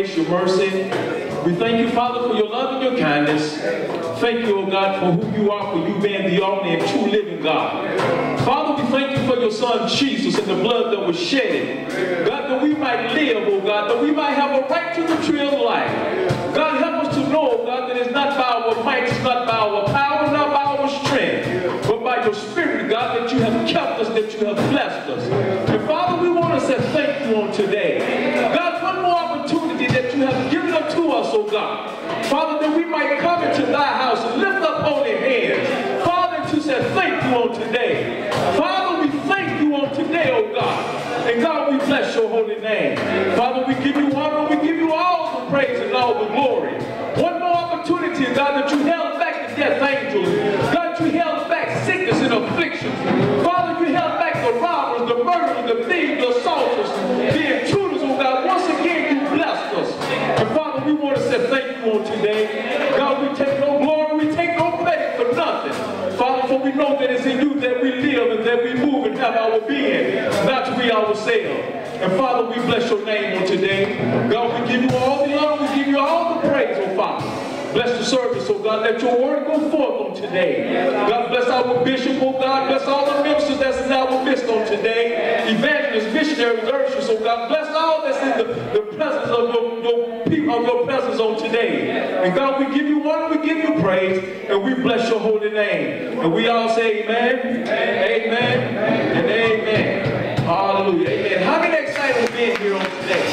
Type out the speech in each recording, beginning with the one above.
grace, your mercy. We thank you, Father, for your love and your kindness. Thank you, oh God, for who you are, for you being the only and true living God. Father, we thank you for your Son, Jesus, and the blood that was shed. God, that we might live, oh God, that we might have a right to the tree of life. God, help us to know, oh God, that it's not by our might, it's not by our power, not by our strength, but by your Spirit, God, that you have kept us, that you have blessed us. And Father, we want to say thank you on today. God, one more opportunity that you have given unto us, oh God. Father, that we might come into thy house and lift up holy hands. Father, to say thank you on today. Father, we thank you on today, oh God. And God, we bless your holy name. Father, we give you honor, we give you all the praise and all the glory. One more opportunity, God, that you held back the death angels. God, you held back sickness and afflictions. Father, you held back the robbers, the murderers, the thieves, the assaulters, the intruders, oh God. Once again, you blessed us. And Father, we want to say thank you on today. God, we take no glory, we take no credit for nothing. Father, for we know that it's in you that we live and that we move and have our being, not we ourselves. And Father, we bless your name on today. God, we give you all the honor, we give you all the praise, oh Father. Bless the service, oh God. Let your word go forth on today. God, bless our bishop, oh God. Bless all the ministers that's in our midst on today. Evangelists, missionaries, ushers, oh God. Bless all that's in the presence of your people, of your presence on today. And God, we give you honor, we give you praise, and we bless your holy name. And we all say amen, amen, and amen. Hallelujah, amen. How many excited being here on today?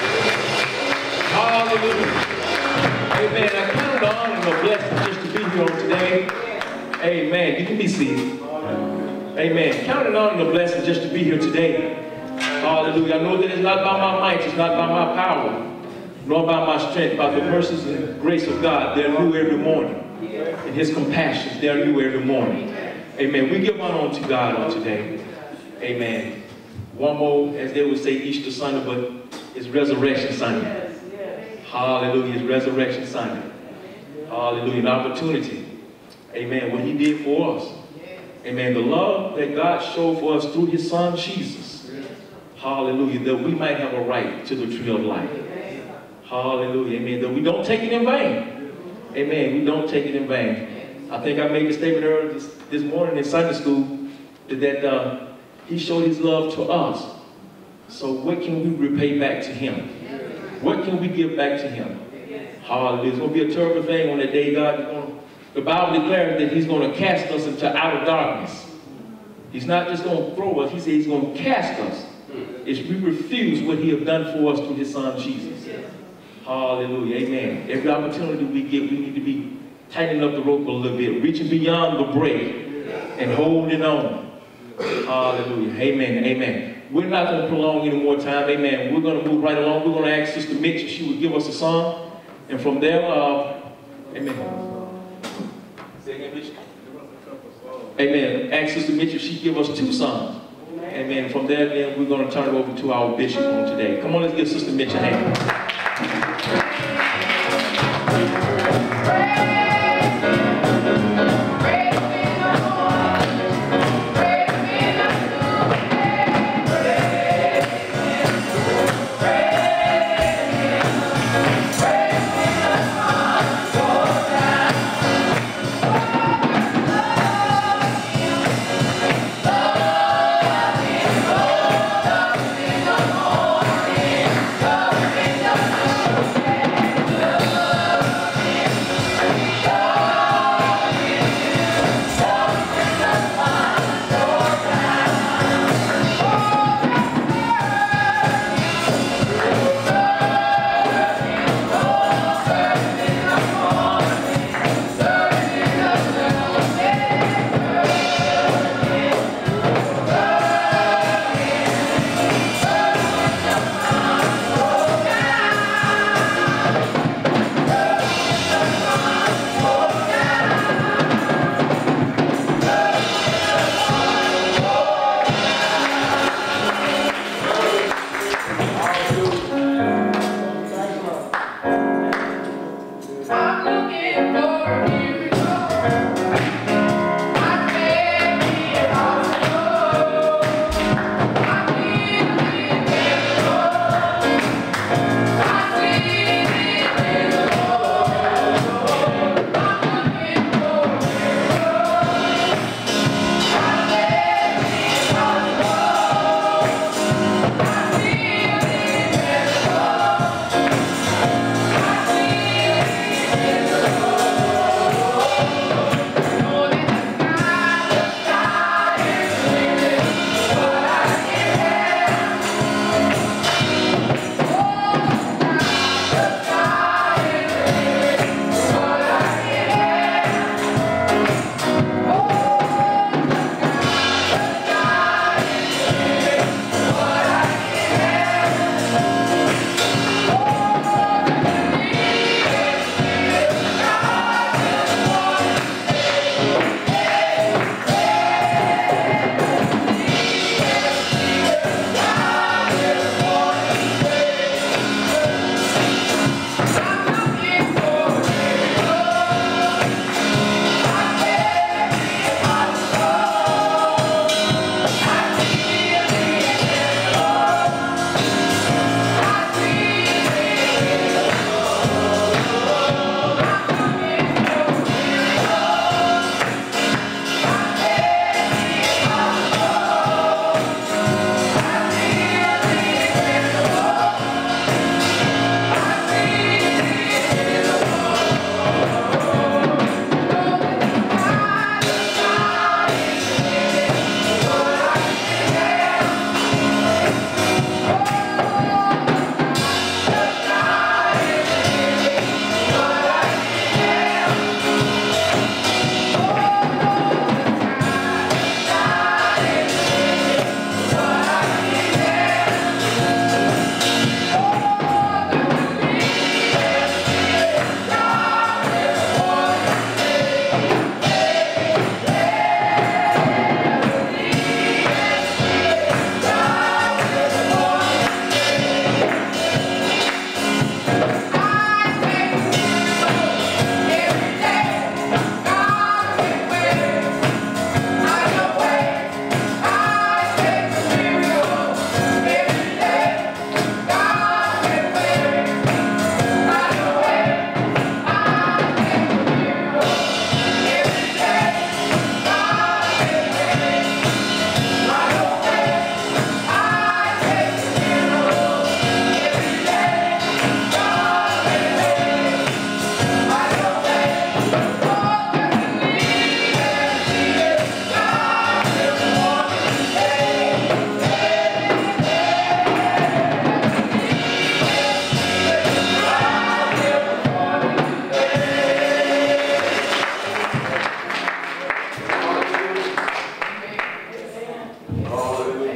Hallelujah. Amen. I count it an honor and a blessing just to be here on today. Amen. You can be seated. Amen. Count it an honor and a blessing just to be here today. Hallelujah. I know that it's not by my might, it's not by my power, nor by my strength, by the mercies and grace of God. They're new every morning. And his compassions, they're new every morning. Amen. We give honor unto God on today. Amen. One more, as they would say, Easter Sunday, but it's Resurrection Sunday. Hallelujah. It's Resurrection Sunday. Hallelujah. An opportunity. Amen. What he did for us. Amen. The love that God showed for us through his Son, Jesus. Hallelujah. That we might have a right to the tree of life. Hallelujah. Amen. That we don't take it in vain. Amen. We don't take it in vain. I think I made a statement earlier this morning in Sunday school that he showed his love to us. So what can we repay back to him? What can we give back to him? Hallelujah. It's going to be a terrible thing on that day. The Bible declares that he's going to cast us into outer darkness. He's not just going to throw us. He said he's going to cast us. If we refuse what he has done for us through his Son, Jesus. Hallelujah. Amen. Every opportunity we get, we need to be tightening up the rope a little bit, reaching beyond the break and holding on. Hallelujah. Amen. Amen. We're not going to prolong any more time. Amen. We're going to move right along. We're going to ask Sister Mitch if she would give us a song. And from there, amen. Say again, Mitch. Amen. Ask Sister Mitch if she'd give us 2 songs. Amen. From there, then, we're going to turn it over to our bishop on today. Come on, let's give Sister Mitch a hand. Yeah.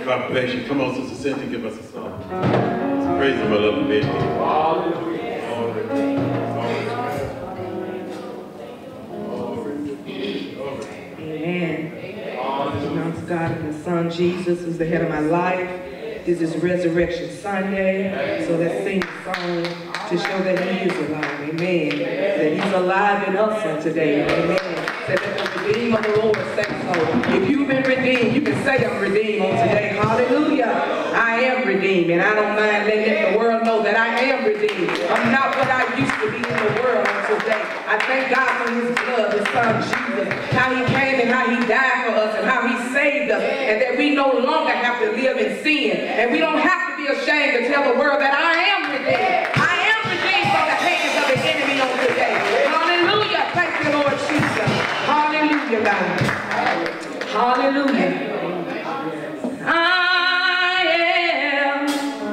God bless you. Come on, Sister Cynthia, give us a song. Let's praise him, my lovely baby. Amen. Announce God and the Son Jesus who's the head of my life. This is Resurrection Sunday. So let's sing a song to show that He is alive. Amen. That He's alive in us on today. Amen. Say that the redeemed of the Lord say so. If you've been redeemed, you can say I'm redeemed on today. Hallelujah. I am redeemed, and I don't mind letting the world know that I am redeemed. I'm not what I used to be in the world on today. I thank God for His blood, His Son Jesus, how He came and how He died for us and how He saved us, and that we no longer have to live in sin, and we don't have to be ashamed to tell the world that I am redeemed. I am redeemed from the hands of the enemy on today. Hallelujah. Thank you, Lord Jesus. Hallelujah, God. Hallelujah. I am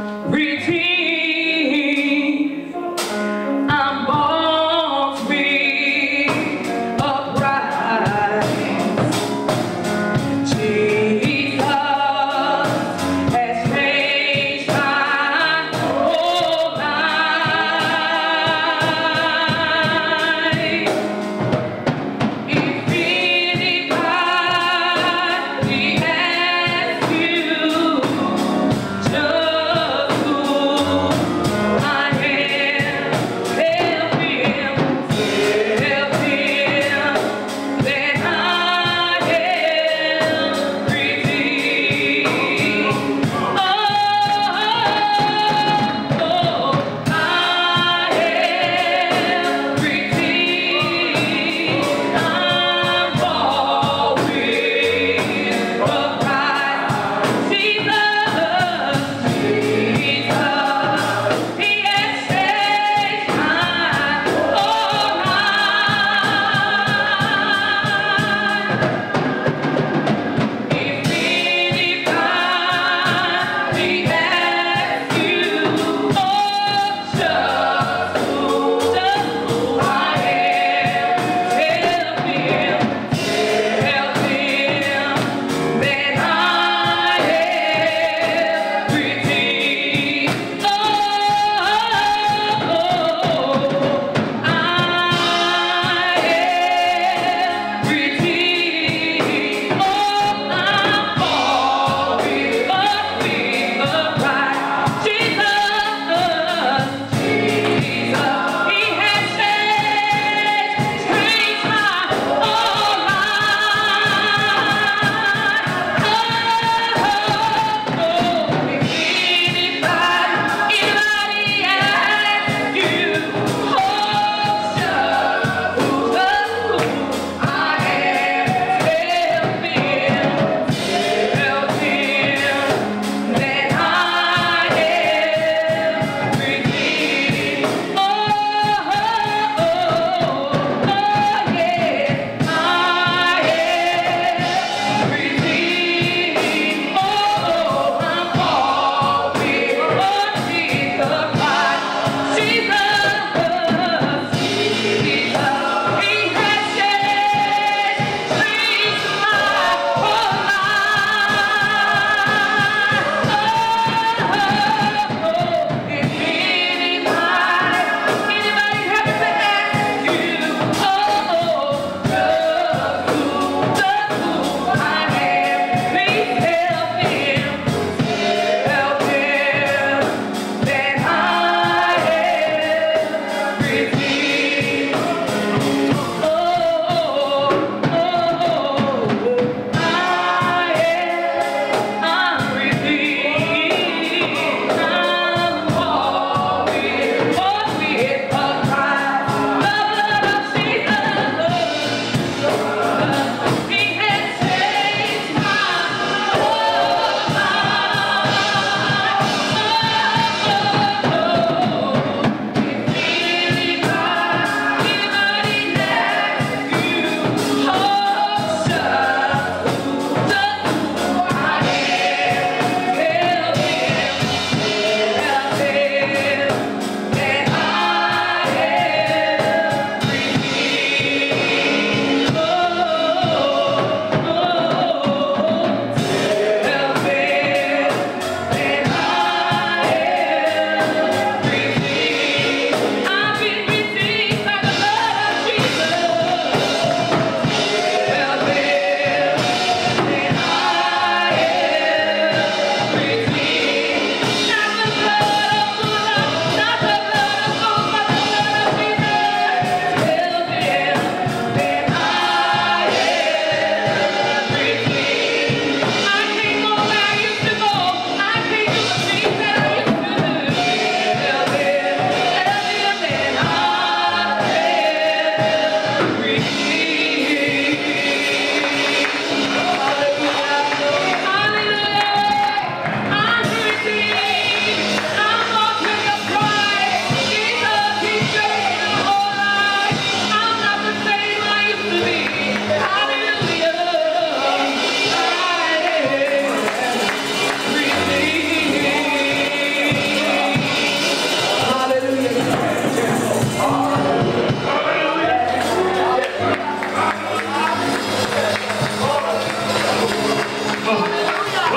redeemed. I'm born free of pride. Jesus has changed my whole life. If anybody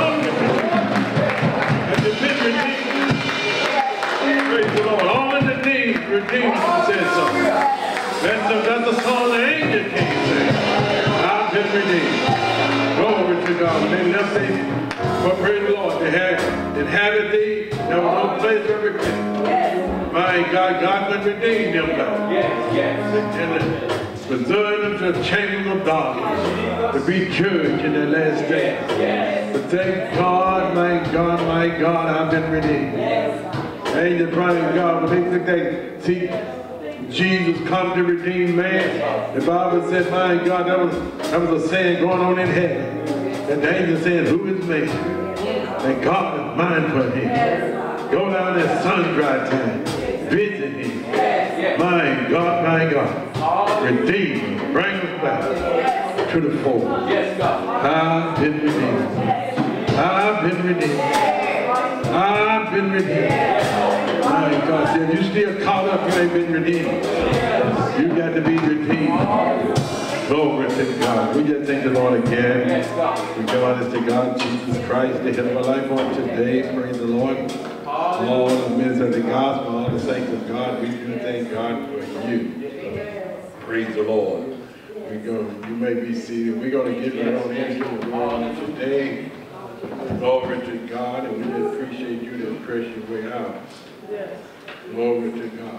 Glory to God. And you've been redeemed. Praise the Lord. All in the name, redeemed, says something. That's a song the angel can't sing. I've been redeemed. Glory to God. When they left me, but praise the Lord, they had inhabited thee. There was no place for repentance. My God, God would redeem them back. And preserve them to the chambers of darkness, to be judged in the last day. But thank God, my God, I've been redeemed. Angel crying God, when they see Jesus come to redeem man, the Bible said, my God, that was a saying going on in heaven. And the angel saying, who is man? And God is mindful of him. Go down there sun-dry time. Visit him. My God. Redeem him. Bring us back to the fold. I've been redeemed. I've been redeemed. I've been redeemed. My God said, you still caught up, you ain't been redeemed. You got to be redeemed. Glory to God. We just thank the Lord again. We give honor to God, Jesus Christ, the head of our life on today. Praise the Lord. All the ministers of the gospel, all the saints of God, we do thank God for you. Praise the Lord. You may be seated. We're going to get right on into the word today. Glory to God, and we just appreciate you to press your way out. Glory to God.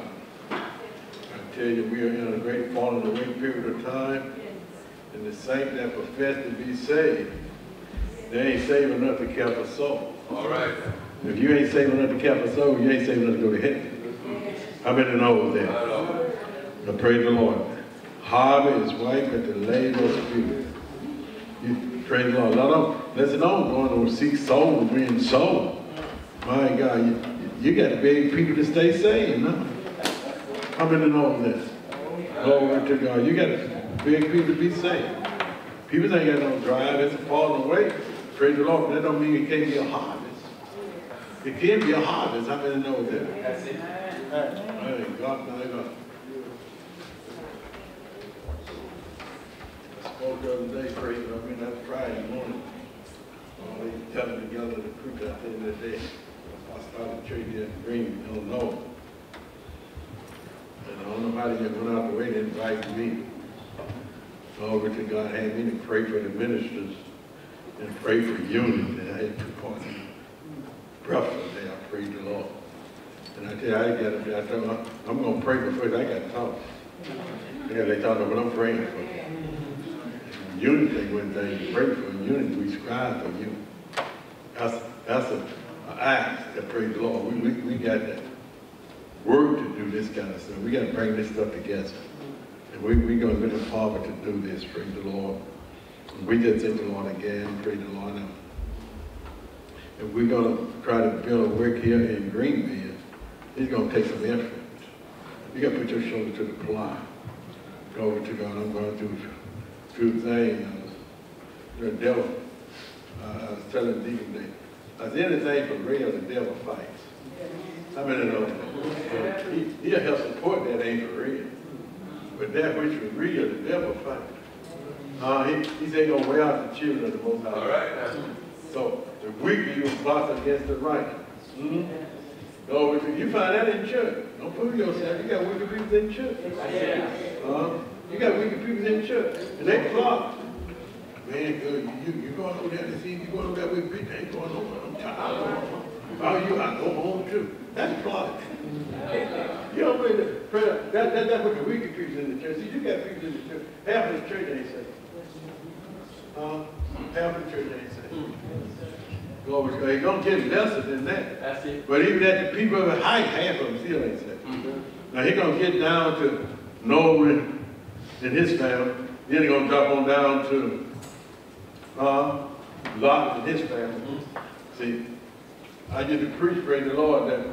I tell you, we are in a great falling away period of time, and the saints that profess to be saved, they ain't saved enough to keep a soul. All right. If you ain't saved enough to keep a soul, you ain't saved enough to go to heaven. How many know that? Now, praise the Lord. Harvest is white, but the labor is few. Praise the Lord. Listen, don't go and seek souls being sold. My God, you got to beg people to stay saved, no? How many know this? Glory to God. You got to beg people to be saved. People ain't got no drive. It's falling away. Praise the Lord. But that don't mean it can't be a harvest. It can be a harvest. How many know that? That's it. Hey, God, my God. I spoke the other day, praise the Lord. That's Friday morning. They telling together to preach at the end of the day. I started church here in Green, Illinois. And I don't know how they just went out the way to invite me. Glory to God, had me to pray for the ministers and pray for unity. And I had 2 points of breakfast there. I prayed the Lord. And I tell you, I got up there, I told them, I'm going to pray, but first I got to talk. Yeah, they thought, what I'm praying for. Unity, when they pray for unity, we strive for unity. That's an act that praise the Lord. We got that work to do this kind of stuff. We got to bring this stuff together. And we're going to be empowered to do this, praise the Lord. And we just thank the Lord again, praise the Lord. And we're going to try to build a work here in Greenville. It's going to take some effort. You got to put your shoulder to the plow. Glory to God. I'm going through things. The devil, I was telling Deacon that, as anything for real, the devil fights. How many know that? He'll help support that ain't for real. But that which was real, the devil fights. He ain't going to wear out the children of the Most High. All right. So the wicked you box against the righteous. No, you find that in church. Don't fool yourself. You got wicked people in church. You got wicked people in church. And they plot. Man, good. You going over there to see, you going over there with people. They ain't going over. I'm tired. Oh, I go home too. That's plotting. You don't really pray. That's what the wicked people in the church. See, you got people in the church. Half of the church ain't saved. Half of the church ain't saved. Glory to God. He's going to get lesser than that. That's it. But even at the people of the height, half of them still ain't saved. Now he's going to get down to Noah and his family. Then he's going to drop on down to Lot and his family. See, I get to preach, praise the Lord, that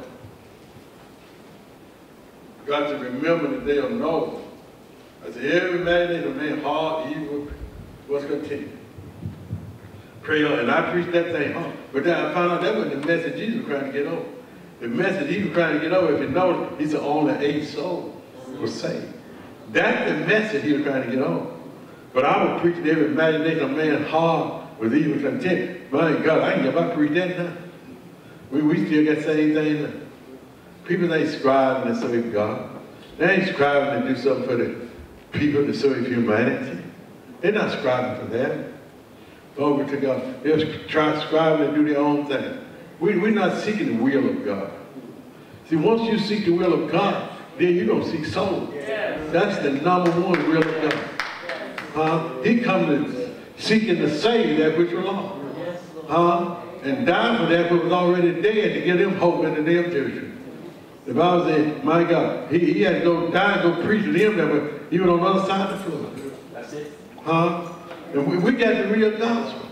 got to remember the day of Noah. I said, every man is a man hard, evil, was continued. Pray on, and I preached that thing. But then I found out that wasn't the message Jesus was trying to get over. The message he was trying to get over, if you notice, he said only 8 souls were saved. That's the message he was trying to get over. But I was preaching every imagination of man hard with evil content. My God, I ain't about to preach that now. We still got the same thing now. People ain't striving to serve God. They ain't striving to do something for the people to serve humanity. They're not striving for that. Glory to God. They're striving to do their own thing. We're not seeking the will of God. See, once you seek the will of God, then you're going to seek souls. That's the number one will of God. He comes to seeking to save that which was lost. And die for that which was already dead to give them hope in the day of judgment. The Bible says, my God, he had to go die and go preach to them that were even on the other side of the flood. That's it. And we got the real gospel.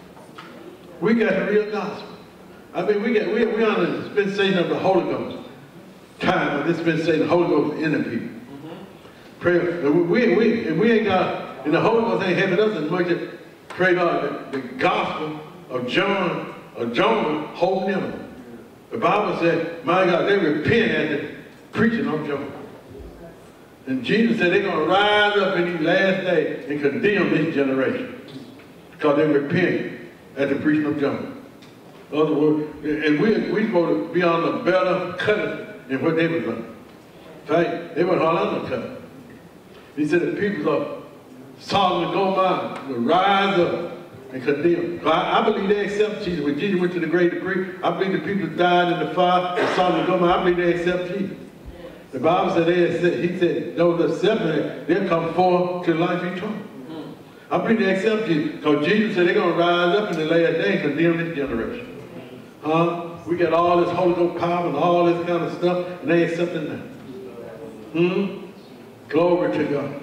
We got the real gospel. I mean, we on the dispensation of the Holy Ghost. Time of dispensation of the Holy Ghost in the people. Pray. We ain't got, and the Holy Ghost ain't helping us as much as pray God, the gospel of Jonah holding them. The Bible said, my God, they repent at the preaching of Jonah. And Jesus said they're going to rise up in these last days and condemn this generation because they repent at the preaching of Jonah. In other words, and we're supposed to be on the better cutting than what they were doing. In fact, they were all undercut. He said the people of Sodom and Gomorrah will rise up and condemn. So I believe they accept Jesus. When Jesus went to the great decree, I believe the people that died in the fire of Sodom and Gomorrah, I believe they accept Jesus. The Bible said he said those that accept him, they'll come forth to life eternal. I believe they accept Jesus. Because Jesus said they're going to rise up in the last day and condemn this generation. We got all this Holy Ghost power and all this kind of stuff, and they accepting that. Glory to God.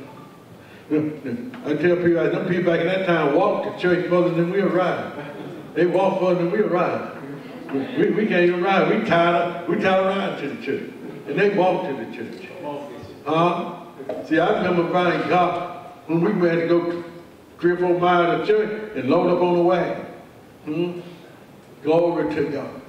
I tell people, them people back in that time walked to church further than we arrived. They walked further than we arrived. We can't even ride. We tired of riding to the church. And they walked to the church. See, I remember Brian God when we had to go 3 or 4 miles to church and load up on the wagon. Glory to God.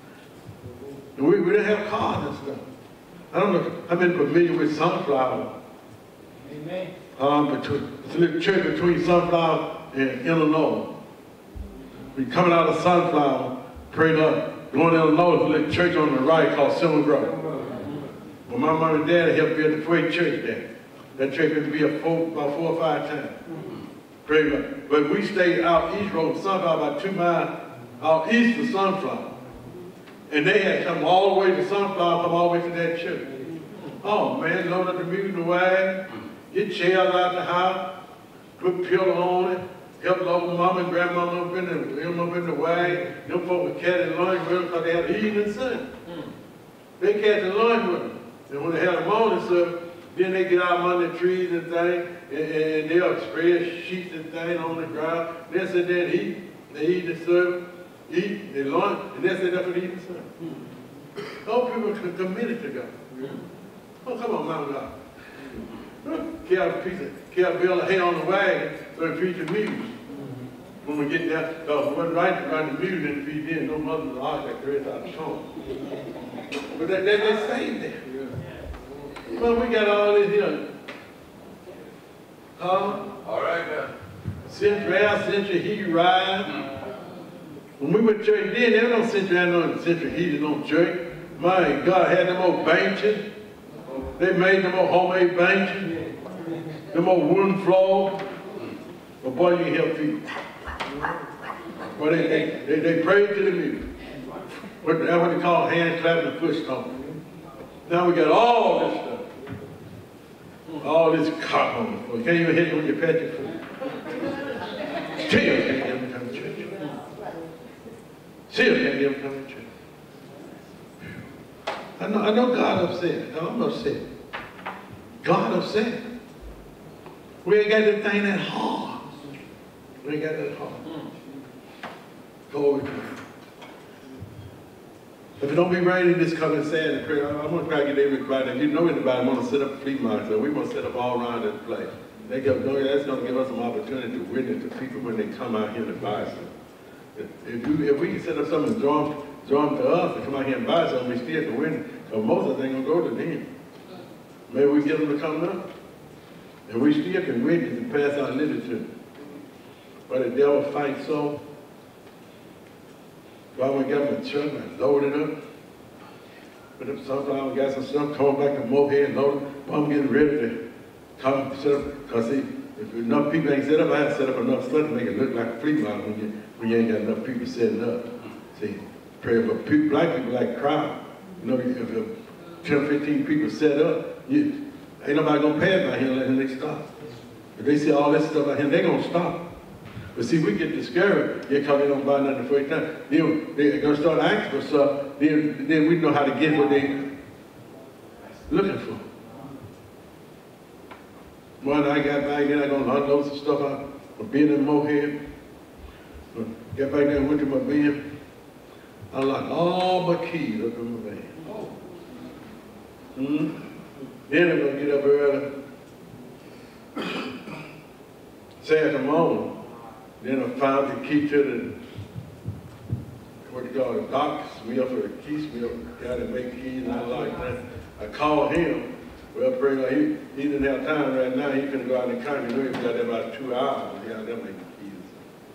And we didn't have cars and stuff. I don't know. I've been familiar with Sunflower. Amen. It's a little church between Sunflower and Illinois. We coming out of Sunflower, prayed up, going to Illinois, there's a little church on the right called Silver Grove. Well, my mom and dad helped build the first church there. That church had to be about 4 or 5 times. Prayed up. But we stayed out East Road, Sunflower, about 2 miles out east of Sunflower. And they had come all the way to Sunflower, come all the way to that church. Oh man, load up the music away, get chairs out the house, put pillow on it, help load mama and grandmama up in the way. Them folks were catching lunch with them because they had the evening sun. They catching lunch with them. And when they had a morning service, then they get out under the trees and things, and they'll spread sheets and things on the ground. They sit there and eat. They eat the service, eat, they lunch, and they sit up and eat the service. Those people are committed to God. Oh, come on, man, God. Carry a bill of hay on the wagon so they feed the mules. When we get there, because it wasn't right to run the mules and feed in. No mothers would argue like the rest out of home. But they stayed there. Well, we got all this here. All right, now. Central heat ride. When we went to church then, there was no central heating on church. My God, had them old benches. They made them old homemade benches. Them old wooden floors. But boy, you can help people. Well, they prayed to the music. That's what they call hand clapping and foot stomping. Now we got all this stuff. All this cotton on the floor. You can't even hit it when you pat your foot. Still can't get them to come to church. Still can't get them to come to church. I know God upset. I'm upset. God upset. We ain't got that thing that hard. We ain't got that hard. Glory to God. If it don't be raining this coming Saturday, prayer, I'm going to try to get everybody. If you know anybody want to set up a flea market, so we're going to set up all around this place. That's going to give us some opportunity to witness to people when they come out here to buy something. If we can set up something and draw them to us to come out here and buy something, we still can win. Because most of them ain't going to go to them. Maybe we get them to come up. And we still can witness and pass our literature. But the devil fights so. So I went and got my truck and I loaded up. Put up sometimes I got some stuff, come back to Mohead and load it. I'm getting ready to come set up, because see, if enough people ain't set up, I had to set up enough stuff to make it look like a flea market when you ain't got enough people setting up. See, pray, but people, black people like crowd. You know, if 10 or 15 people set up, ain't nobody gonna pass by here unless they stop. If they see all this stuff out here, they gonna stop. But see, we get discouraged, because they don't buy nothing the first time. Then they're gonna start asking for stuff, then we know how to get what they looking for. One I got back then, I gonna unload some stuff out from being in Mohead. Got back there and went to my van. I locked all my keys up in my van. Then I'm gonna get up early. Saturday morning. Then I found the key to the, what you call it, doctor smith or the key smith, guy that make keys and I like that. I called him. Well, pray God, he didn't have time right now. He couldn't go out in the country. He knew he got there about 2 hours. He got there making keys.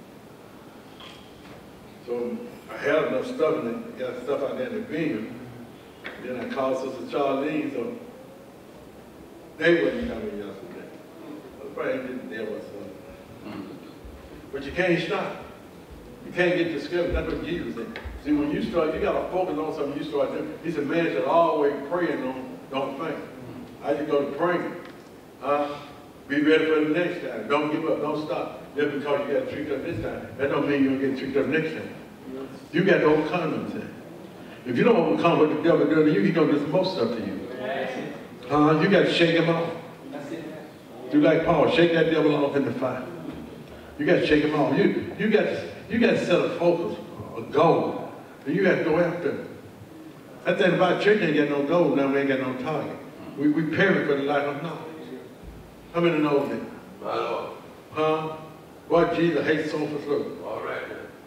So I had enough stuff and got stuff out there in the bin. Then I called Sister Charlene, so they wasn't coming yesterday. Well, probably didn't there was something. But you can't stop. You can't get discouraged. That's what Jesus said. See, when you start, you got to focus on something you start doing. He said, man should always pray and don't faint. I just go to praying. Be ready for the next time. Don't give up. Don't stop. Just because you got tricked up this time, that don't mean you're going to get tricked up next time. You got to overcome them. If you don't overcome what the devil does to you, he's going to do some more stuff to you. You got to shake him off. Do like Paul, shake that devil off in the fire. You got to shake him off. You got to set a focus, a goal, and you got to go after it. That thing about church ain't got no goal, now we ain't got no target. We perish for the life of knowledge. How many know that? My Lord. Huh? What Jesus hates so for slow. All right.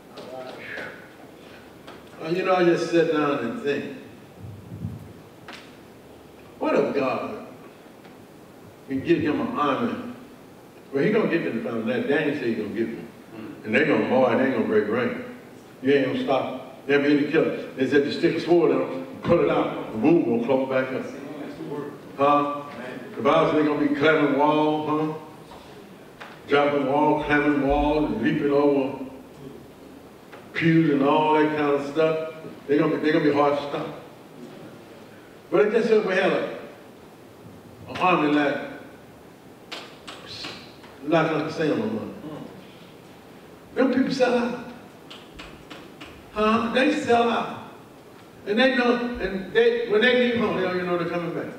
You know, I just sit down and think, what if God can give him an army? Well, he's going to get to the fountain. Daniel said he's going to get them. And they're going to mow, they ain't going to break rain. You ain't going to stop. They'll be able to kill it. They said to stick a sword in them, pull it out, the wound will close back up. Huh? The Bible says they're going to be climbing walls, huh? Jumping walls, climbing walls, and leaping over pews and all that kind of stuff. They're going to be hard to stop. But it just said we had an army like Sam on. Them people sell out. Huh? They sell out. And they know, and when they leave home, they don't even know they're coming back.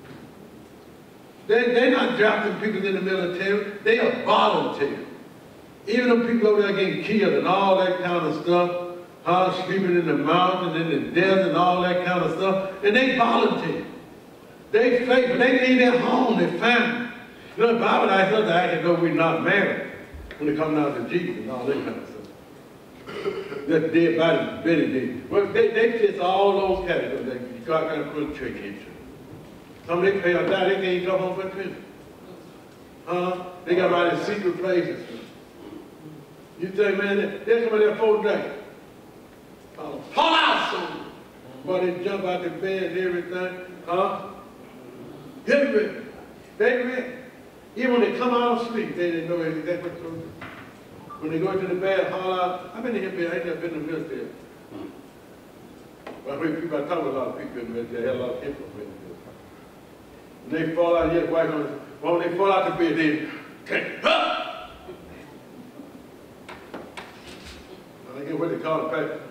They're not drafting people in the military. They are volunteer. Even though people over there getting killed and all that kind of stuff, sleeping in the mountains, in the desert and all that kind of stuff, and they volunteer. They faithful. They leave their home, their family. You know, the Bible asks us to act as though we're not married when it comes down to Jesus and all that kind of stuff. That dead body, very dead. Well, they fit all those categories. You got to put a church into. Some they pay or die, they can't come home for Trinity. They got right in secret places. You say, man, they're coming there 4 days. Fall out soon. But they jump out the bed and everything. Get ready. They ready. Even when they come out of sleep, they didn't know exactly what to do. When they go into the bed, haul out. I've been in here, I ain't never been in the military. But I heard people, I talk to a lot of people in the military, I had a lot of people in the military. When they fall out, when they fall out the bed, they can't, I think what they call it,